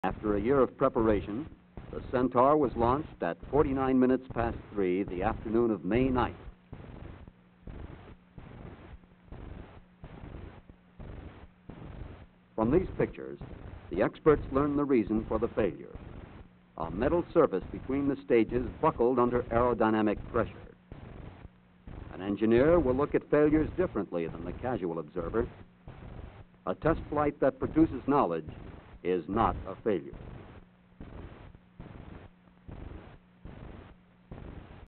After a year of preparation, the Centaur was launched at 49 minutes past 3 the afternoon of May 9th. From these pictures, the experts learned the reason for the failure. A metal surface between the stages buckled under aerodynamic pressure. An engineer will look at failures differently than the casual observer. A test flight that produces knowledge is not a failure.